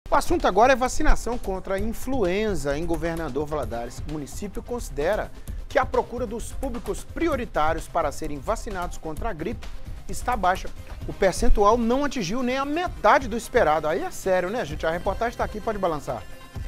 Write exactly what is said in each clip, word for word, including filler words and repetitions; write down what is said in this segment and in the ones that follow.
O assunto agora é vacinação contra a influenza em Governador Valadares. O município considera que a procura dos públicos prioritários para serem vacinados contra a gripe está baixa. O percentual não atingiu nem a metade do esperado. Aí é sério, né, gente? A reportagem está aqui, pode balançar.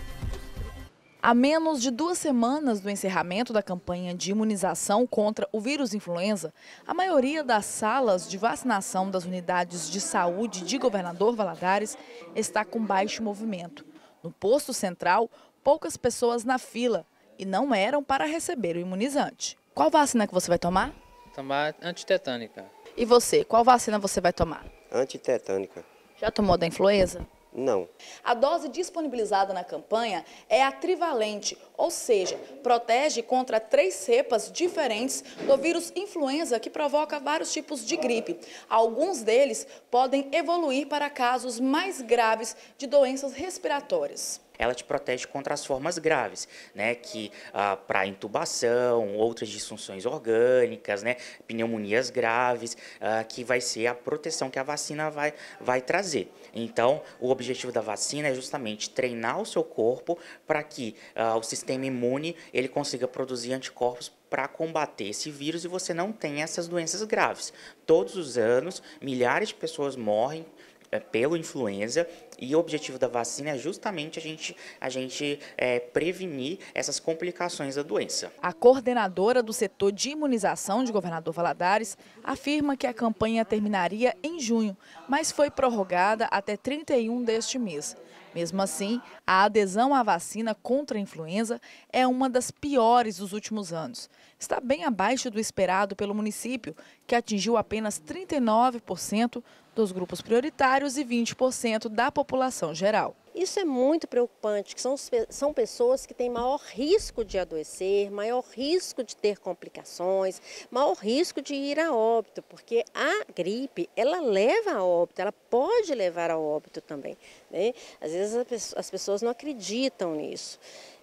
A menos de duas semanas do encerramento da campanha de imunização contra o vírus influenza, a maioria das salas de vacinação das unidades de saúde de Governador Valadares está com baixo movimento. No posto central, poucas pessoas na fila e não eram para receber o imunizante. Qual vacina que você vai tomar? Tomar antitetânica. E você, qual vacina você vai tomar? Antitetânica. Já tomou da influenza? Não. A dose disponibilizada na campanha é a trivalente, ou seja, protege contra três cepas diferentes do vírus influenza que provoca vários tipos de gripe. Alguns deles podem evoluir para casos mais graves de doenças respiratórias. Ela te protege contra as formas graves, né, que ah, para intubação, outras disfunções orgânicas, né, pneumonias graves, ah, que vai ser a proteção que a vacina vai, vai trazer. Então, o objetivo da vacina é justamente treinar o seu corpo para que ah, o sistema imune ele consiga produzir anticorpos para combater esse vírus e você não tenha essas doenças graves. Todos os anos, milhares de pessoas morrem pelo influenza e o objetivo da vacina é justamente a gente, a gente é, prevenir essas complicações da doença. A coordenadora do setor de imunização de Governador Valadares afirma que a campanha terminaria em junho, mas foi prorrogada até trinta e um deste mês. Mesmo assim, a adesão à vacina contra a influenza é uma das piores dos últimos anos. Está bem abaixo do esperado pelo município, que atingiu apenas trinta e nove por cento dos grupos prioritários e vinte por cento da população geral. Isso é muito preocupante, que são, são pessoas que têm maior risco de adoecer, maior risco de ter complicações, maior risco de ir a óbito, porque a gripe, ela leva a óbito, ela pode levar a óbito também, né? Às vezes as pessoas não acreditam nisso.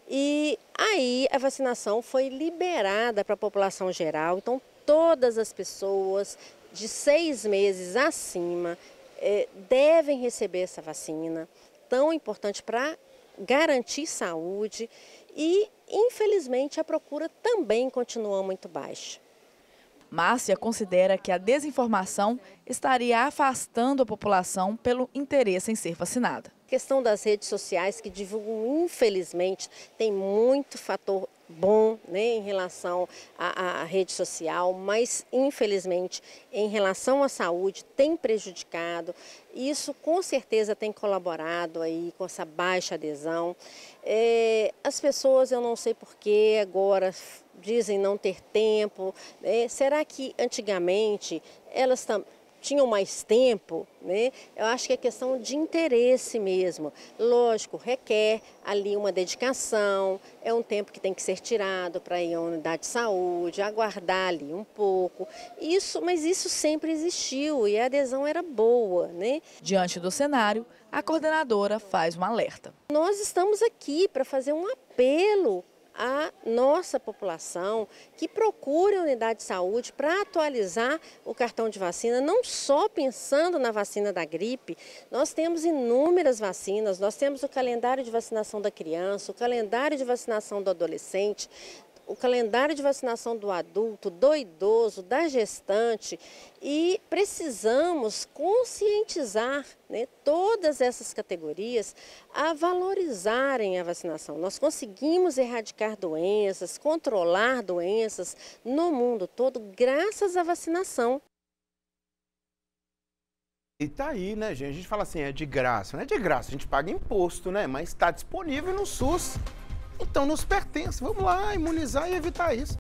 E aí a vacinação foi liberada para a população geral, então todas as pessoas de seis meses acima eh, devem receber essa vacina, tão importante para garantir saúde e, infelizmente, a procura também continua muito baixa. Márcia considera que a desinformação estaria afastando a população pelo interesse em ser vacinada. A questão das redes sociais que divulgam, infelizmente, tem muito fator bom, né, em relação à, à rede social, mas infelizmente em relação à saúde tem prejudicado. Isso com certeza tem colaborado aí com essa baixa adesão. É, as pessoas, eu não sei porquê, agora dizem não ter tempo, né? Será que antigamente elas também tinham mais tempo, né? Eu acho que é questão de interesse mesmo. Lógico, requer ali uma dedicação, é um tempo que tem que ser tirado para ir à unidade de saúde, aguardar ali um pouco. Isso, mas isso sempre existiu e a adesão era boa, né? Diante do cenário, a coordenadora faz um alerta. Nós estamos aqui para fazer um apelo a nossa população que procure a unidade de saúde para atualizar o cartão de vacina, não só pensando na vacina da gripe. Nós temos inúmeras vacinas, nós temos o calendário de vacinação da criança, o calendário de vacinação do adolescente, o calendário de vacinação do adulto, do idoso, da gestante, e precisamos conscientizar, né, todas essas categorias a valorizarem a vacinação. Nós conseguimos erradicar doenças, controlar doenças no mundo todo graças à vacinação. E tá aí, né, gente? A gente fala assim, é de graça. Não é de graça, a gente paga imposto, né? Mas está disponível no SUS. Então nos pertence. Vamos lá imunizar e evitar isso.